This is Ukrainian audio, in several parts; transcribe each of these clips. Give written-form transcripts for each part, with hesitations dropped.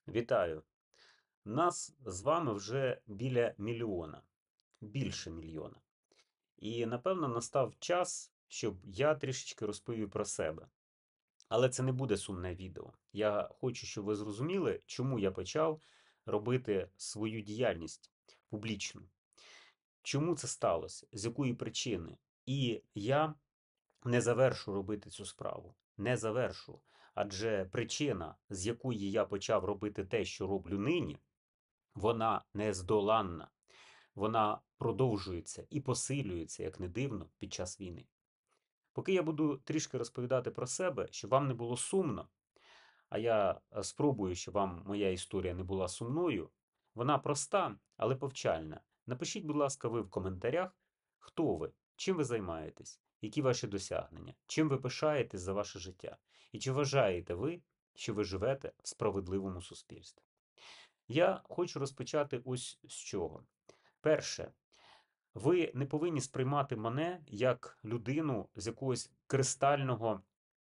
Вітаю! Нас з вами вже біля мільйона, більше мільйона. І напевно настав час, щоб я трішечки розповів про себе. Але це не буде сумне відео. Я хочу, щоб ви зрозуміли, чому я почав робити свою діяльність публічну. Чому це сталося, з якої причини. І я не завершу робити цю справу. Не завершу. Адже причина, з якої я почав робити те, що роблю нині, вона нездоланна, вона продовжується і посилюється, як не дивно, під час війни. Поки я буду трішки розповідати про себе, щоб вам не було сумно, а я спробую, щоб вам моя історія не була сумною, вона проста, але повчальна. Напишіть, будь ласка, ви в коментарях, хто ви, чим ви займаєтесь, які ваші досягнення, чим ви пишаєтесь за ваше життя, і чи вважаєте ви, що ви живете в справедливому суспільстві. Я хочу розпочати ось з чого. Перше, ви не повинні сприймати мене як людину з якогось кристального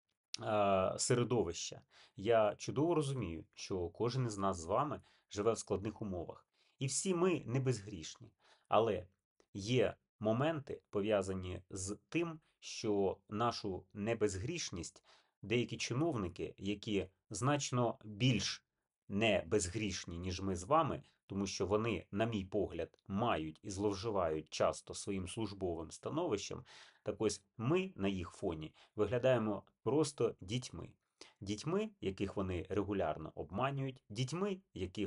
середовища. Я чудово розумію, що кожен із нас з вами живе в складних умовах. І всі ми не безгрішні. Але є моменти, пов'язані з тим, що нашу небезгрішність деякі чиновники, які значно більш не безгрішні, ніж ми з вами, тому що вони, на мій погляд, мають і зловживають часто своїм службовим становищем, так ось ми на їх фоні виглядаємо просто дітьми. Дітьми, яких вони регулярно обманюють, дітьми,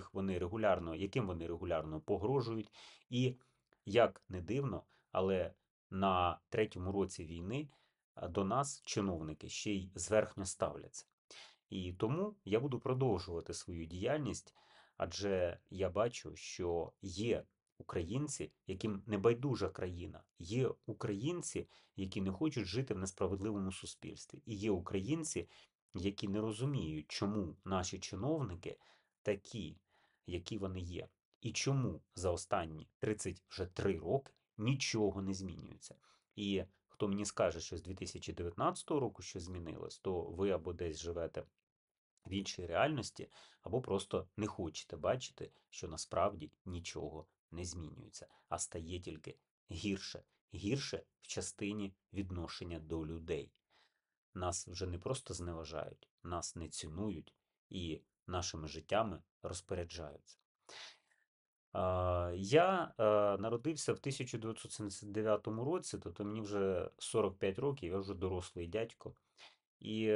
яким вони регулярно погрожують. І, як не дивно, але на третьому році війни до нас чиновники ще й зверхньо ставляться. І тому я буду продовжувати свою діяльність, адже я бачу, що є українці, яким не байдужа країна, є українці, які не хочуть жити в несправедливому суспільстві, і є українці, які не розуміють, чому наші чиновники такі, які вони є, і чому за останні 33 роки нічого не змінюється. І хто мені скаже, що з 2019 року щось змінилось, то ви або десь живете в іншій реальності, або просто не хочете бачити, що насправді нічого не змінюється, а стає тільки гірше. Гірше в частині відношення до людей. Нас вже не просто зневажають, нас не цінують і нашими життями розпоряджаються. Я народився в 1979 році, тобто мені вже 45 років, я вже дорослий дядько. І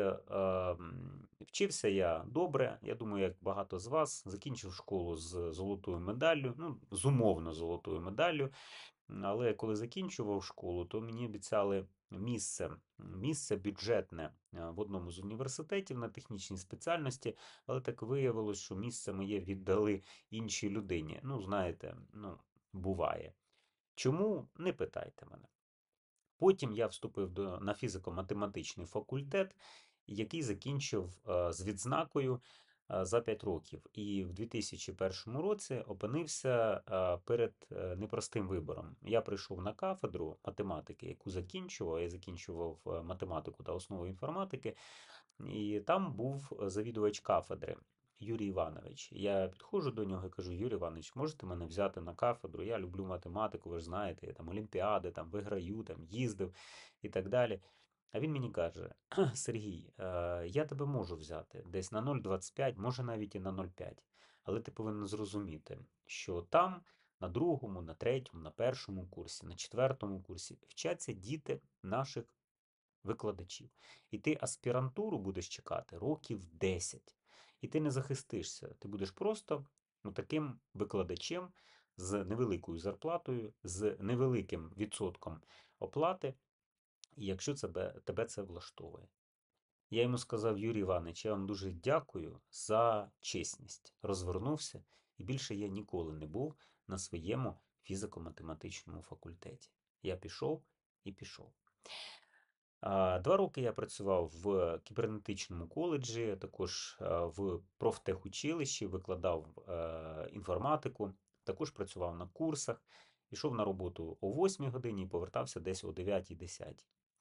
вчився я добре, я думаю, як багато з вас, закінчив школу з золотою медаллю, ну, з умовно золотою медаллю. Але коли закінчував школу, то мені обіцяли місце бюджетне в одному з університетів на технічній спеціальності, але так виявилось, що місце моє віддали іншій людині. Ну, знаєте, ну, буває. Чому? Не питайте мене. Потім я вступив на фізико-математичний факультет, який закінчив з відзнакою за 5 років. І в 2001 році опинився перед непростим вибором. Я прийшов на кафедру математики, яку закінчував. Я закінчував математику та основу інформатики, і там був завідувач кафедри. Юрій Іванович. Я підходжу до нього і кажу: Юрій Іванович, можете мене взяти на кафедру? Я люблю математику, ви ж знаєте, я там олімпіади, там виграю, там їздив і так далі. А він мені каже: Сергій, я тебе можу взяти десь на 0,25, може навіть і на 0,5. Але ти повинен зрозуміти, що там на другому, на третьому, на першому курсі, на четвертому курсі вчаться діти наших викладачів. І ти аспірантуру будеш чекати років 10. І ти не захистишся. Ти будеш просто таким викладачем з невеликою зарплатою, з невеликим відсотком оплати, і якщо тебе це влаштовує. Я йому сказав: Юрій Іванович, я вам дуже дякую за чесність. Розвернувся, і більше я ніколи не був на своєму фізико-математичному факультеті. Я пішов і пішов. 2 роки я працював в кібернетичному коледжі, також в профтехучилищі, викладав інформатику, також працював на курсах, йшов на роботу о 8 годині і повертався десь о 9-10.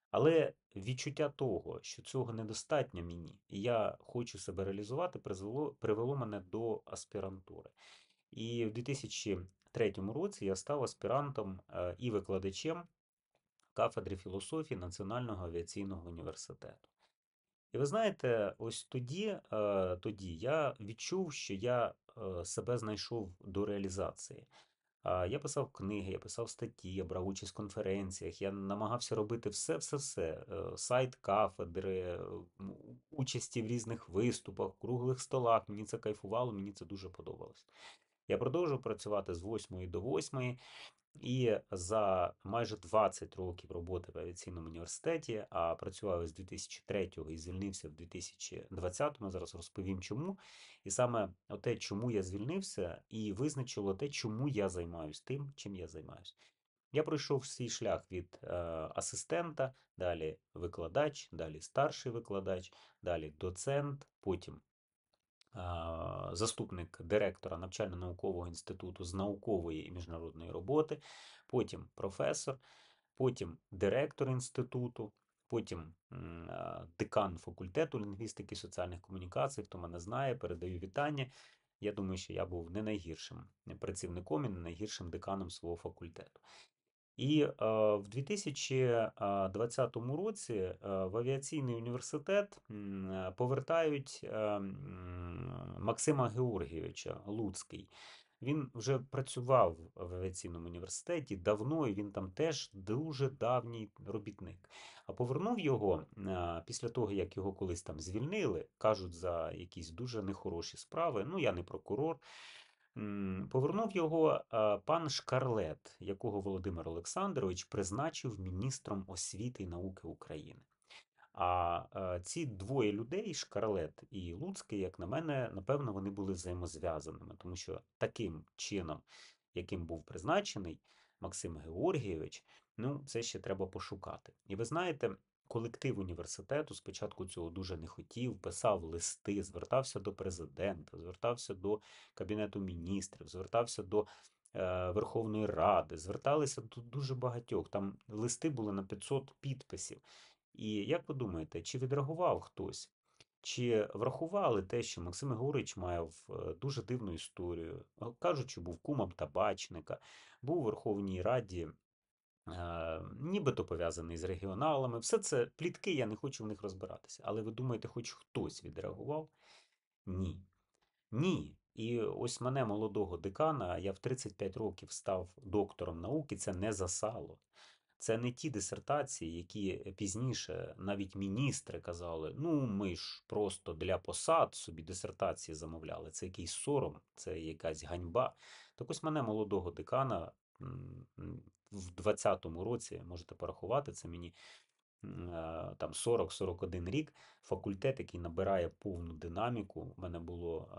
Але відчуття того, що цього недостатньо мені, і я хочу себе реалізувати, привело мене до аспірантури. І в 2003 році я став аспірантом і викладачем кафедри філософії Національного авіаційного університету. І ви знаєте, ось тоді я відчув, що я себе знайшов до реалізації. Я писав книги, я писав статті, я брав участь в конференціях, я намагався робити все. Сайт кафедри, участі в різних виступах, круглих столах. Мені це кайфувало, мені це дуже подобалось. Я продовжував працювати з 8 до 8, і за майже 20 років роботи в авіаційному університеті, а працював з 2003 і звільнився в 2020-му, зараз розповім чому. І саме те, чому я звільнився, і визначило те, чому я займаюся тим, чим я займаюся. Я пройшов свій шлях від асистента, далі викладач, далі старший викладач, далі доцент, потім заступник директора навчально-наукового інституту з наукової і міжнародної роботи, потім професор, потім директор інституту, потім декан факультету лінгвістики і соціальних комунікацій. Хто мене знає, передаю вітання. Я думаю, що я був не найгіршим працівником і не найгіршим деканом свого факультету. І в 2020 році в авіаційний університет повертають Максима Георгійовича Луцький. Він вже працював в авіаційному університеті давно, і він там теж дуже давній робітник. А повернув його після того, як його колись там звільнили, кажуть, за якісь дуже нехороші справи. Ну, я не прокурор. Повернув його пан Шкарлет, якого Володимир Олександрович призначив міністром освіти і науки України. А ці двоє людей, Шкарлет і Луцький, як на мене, напевно, вони були взаємозв'язаними, тому що таким чином, яким був призначений Максим Георгійович, ну, це ще треба пошукати. І ви знаєте, колектив університету спочатку цього дуже не хотів, писав листи, звертався до президента, звертався до Кабінету міністрів, звертався до Верховної Ради, зверталися до дуже багатьох. Там листи були на 500 підписів. І як ви думаєте, чи відреагував хтось? Чи врахували те, що Максим Григорович має дуже дивну історію? Кажуть, що був кумом табачника, був у Верховній Раді, нібито пов'язаний з регіоналами. Все це плітки, я не хочу в них розбиратися. Але ви думаєте, хоч хтось відреагував? Ні. Ні. І ось мене, молодого декана, я в 35 років став доктором науки, це не за сало. Це не ті дисертації, які пізніше навіть міністри казали, ну ми ж просто для посад собі дисертації замовляли. Це якийсь сором, це якась ганьба. Так ось мене, молодого декана, в 20-му році, можете порахувати, це мені там 40-41 рік, факультет, який набирає повну динаміку. У мене було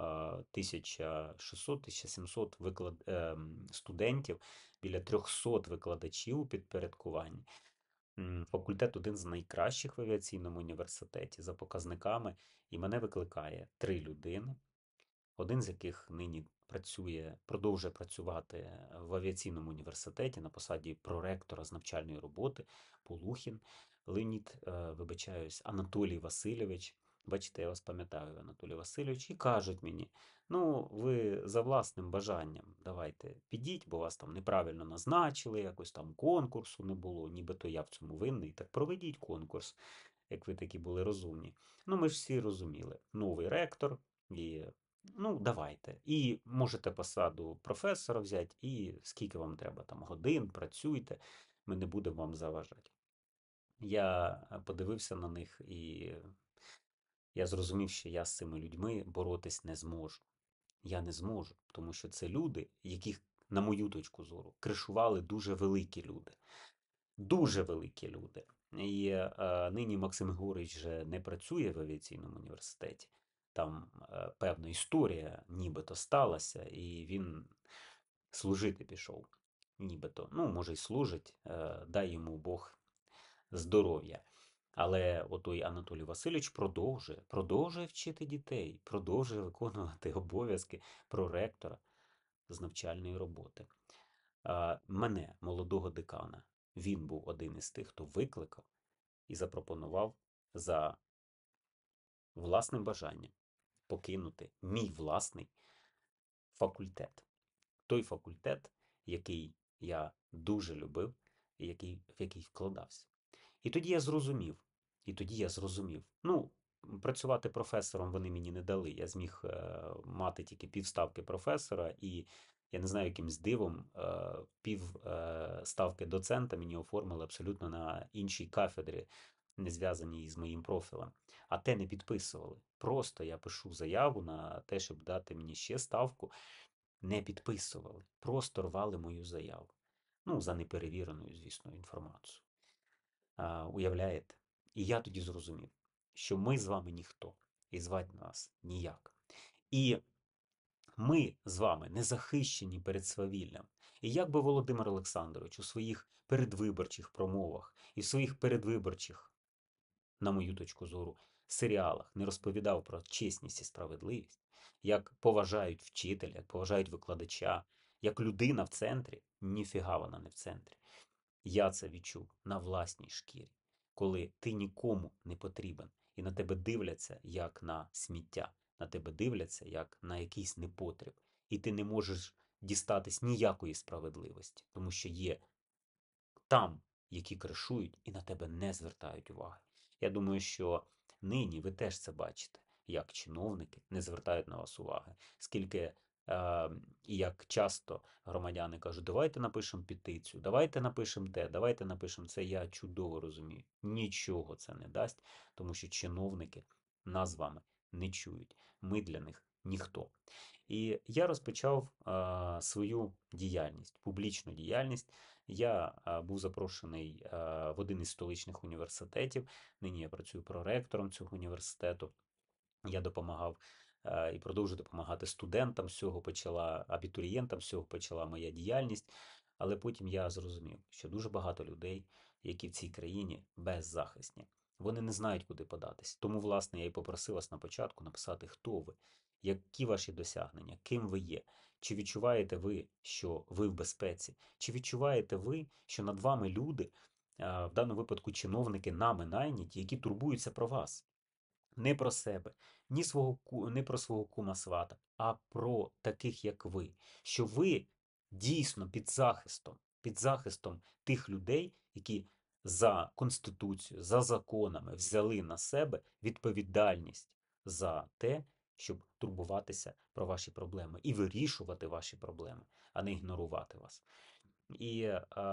1600-1700 студентів, біля 300 викладачів у підпорядкуванні. Факультет один з найкращих в авіаційному університеті за показниками, і мене викликає 3 людини, один з яких нині продовжує працювати в авіаційному університеті на посаді проректора з навчальної роботи Полухін, Леонід, вибачаюсь, Анатолій Васильович. Бачите, я вас пам'ятаю, Анатолій Васильович, і кажуть мені: ну, ви за власним бажанням давайте підіть, бо вас там неправильно назначили, якось там конкурсу не було, нібито я в цьому винний. Так проведіть конкурс, як ви такі були розумні. Ну, ми ж всі розуміли, новий ректор, і ну, давайте. І можете посаду професора взяти, і скільки вам треба там годин, працюйте, ми не будемо вам заважати. Я подивився на них, і я зрозумів, що я з цими людьми боротись не зможу. Я не зможу, тому що це люди, яких, на мою точку зору, кришували дуже великі люди. Дуже великі люди. І нині Максим Григорович вже не працює в авіаційному університеті. Там певна історія нібито сталася, і він служити пішов. Нібито. Ну, може, й служить, дай йому Бог здоров'я. Але отой Анатолій Васильович продовжує вчити дітей, продовжує виконувати обов'язки проректора з навчальної роботи. Мене, молодого декана, він був один із тих, хто викликав і запропонував за власним бажанням покинути мій власний факультет. Той факультет, який я дуже любив і в який вкладався. І тоді я зрозумів, ну, працювати професором вони мені не дали. Я зміг мати тільки півставки професора, і я не знаю, якимсь дивом півставки доцента мені оформили абсолютно на іншій кафедрі, не зв'язаній з моїм профілем. А те не підписували. Просто я пишу заяву на те, щоб дати мені ще ставку. Не підписували, просто рвали мою заяву. Ну, за неперевіреною, звісно, інформацією. Уявляєте? І я тоді зрозумів, що ми з вами ніхто, і звати нас ніяк. І ми з вами не захищені перед свавіллям. І як би Володимир Олександрович у своїх передвиборчих промовах і в своїх передвиборчих, на мою точку зору, серіалах не розповідав про чесність і справедливість, як поважають вчителя, як поважають викладача, як людина в центрі, ніфіга вона не в центрі. Я це відчув на власній шкірі, коли ти нікому не потрібен і на тебе дивляться як на сміття, на тебе дивляться як на якийсь непотріб, і ти не можеш дістатись ніякої справедливості, тому що є там, які кришують і на тебе не звертають уваги. Я думаю, що нині ви теж це бачите, як чиновники не звертають на вас уваги, скільки і як часто громадяни кажуть, давайте напишемо петицію, давайте напишемо те, давайте напишемо це. Я чудово розумію. Нічого це не дасть, тому що чиновники нас з вами не чують. Ми для них ніхто. І я розпочав свою діяльність, публічну діяльність. Я був запрошений в один із столичних університетів. Нині я працюю проректором цього університету. Я допомагав і продовжую допомагати студентам, з цього почала, абітурієнтам, з цього почала моя діяльність. Але потім я зрозумів, що дуже багато людей, які в цій країні беззахисні, вони не знають, куди податись. Тому, власне, я і попросив вас на початку написати, хто ви, які ваші досягнення, ким ви є. Чи відчуваєте ви, що ви в безпеці? Чи відчуваєте ви, що над вами люди, в даному випадку чиновники, нами найняті, які турбуються про вас? Не про себе, не про свого кума свата, а про таких, як ви. Що ви дійсно під захистом тих людей, які за Конституцією, за законами взяли на себе відповідальність за те, щоб турбуватися про ваші проблеми і вирішувати ваші проблеми, а не ігнорувати вас. І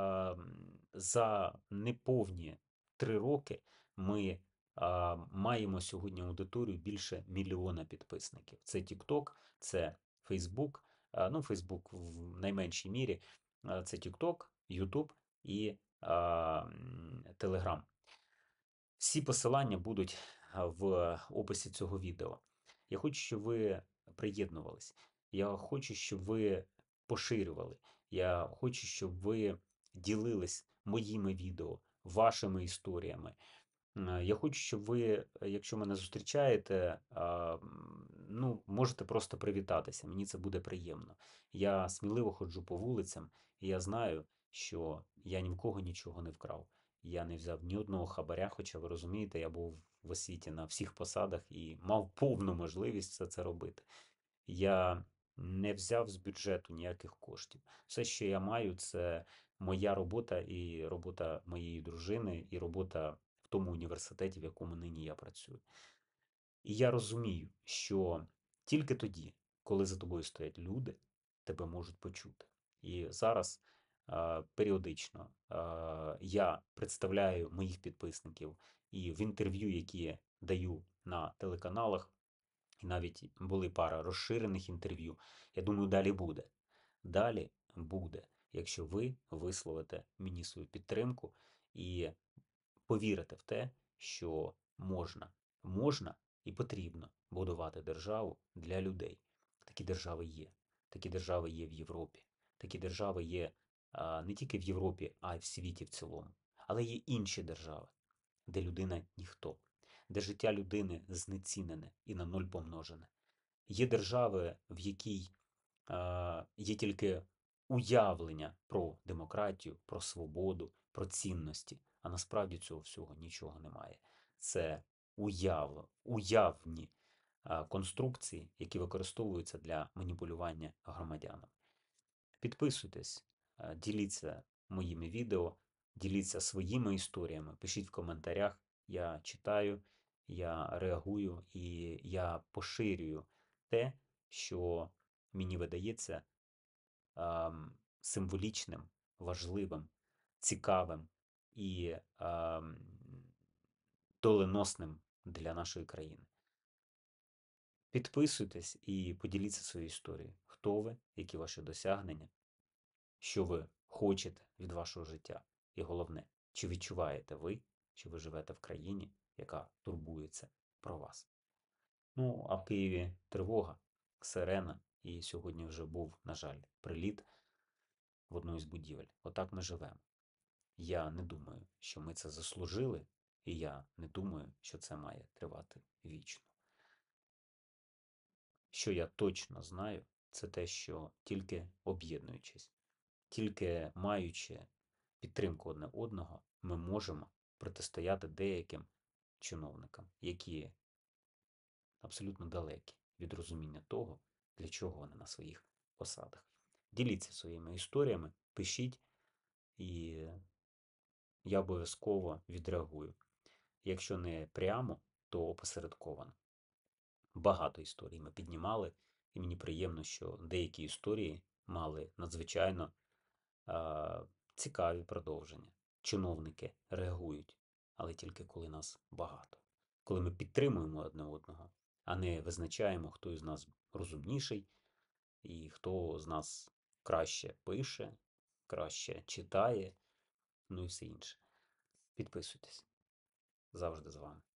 за неповні 3 роки ми маємо сьогодні аудиторію більше 1 мільйона підписників. Це TikTok, це Facebook, ну, Facebook в найменшій мірі, це TikTok, YouTube і Telegram. Всі посилання будуть в описі цього відео. Я хочу, щоб ви приєднувались. Я хочу, щоб ви поширювали. Я хочу, щоб ви ділились моїми відео, вашими історіями. Я хочу, щоб ви, якщо мене зустрічаєте, ну, можете просто привітатися. Мені це буде приємно. Я сміливо ходжу по вулицям, і я знаю, що я ні в кого нічого не вкрав. Я не взяв ні одного хабаря, хоча ви розумієте, я був в освіті на всіх посадах і мав повну можливість все це робити. Я не взяв з бюджету ніяких коштів. Все, що я маю, це моя робота і робота моєї дружини, і робота в тому університеті, в якому нині я працюю. І я розумію, що тільки тоді, коли за тобою стоять люди, тебе можуть почути. І зараз періодично я представляю моїх підписників і в інтерв'ю, які даю на телеканалах, і навіть були пара розширених інтерв'ю. Я думаю, далі буде. Далі буде, якщо ви висловите мені свою підтримку і повірите в те, що можна і потрібно будувати державу для людей. Такі держави є. Такі держави є в Європі. Такі держави є не тільки в Європі, а й в світі в цілому. Але є інші держави, де людина ніхто, де життя людини знецінене і на 0 помножене. Є держави, в якій є тільки уявлення про демократію, про свободу, про цінності, А насправді цього всього нічого немає. Це уявні конструкції, які використовуються для маніпулювання громадянами. Підписуйтесь, діліться моїми відео, діліться своїми історіями, пишіть в коментарях. Я читаю, я реагую і я поширюю те, що мені видається символічним, важливим, цікавим і доленосним для нашої країни. Підписуйтесь і поділіться своєю історією. Хто ви, які ваші досягнення, що ви хочете від вашого життя. І головне, чи відчуваєте ви, що ви живете в країні, яка турбується про вас. Ну, а в Києві тривога, сирена, і сьогодні вже був, на жаль, приліт в одну із будівель. Отак ми живемо. Я не думаю, що ми це заслужили, і я не думаю, що це має тривати вічно. Що я точно знаю, це те, що тільки об'єднуючись, тільки маючи підтримку одне одного, ми можемо протистояти деяким чиновникам, які абсолютно далекі від розуміння того, для чого вони на своїх посадах. Діліться своїми історіями, пишіть, і я обов'язково відреагую. Якщо не прямо, то опосередковано. Багато історій ми піднімали, і мені приємно, що деякі історії мали надзвичайно цікаві продовження. Чиновники реагують, але тільки коли нас багато. Коли ми підтримуємо одне одного, а не визначаємо, хто із нас розумніший і хто з нас краще пише, краще читає, ну і все інше. Підписуйтесь. Завжди з вами.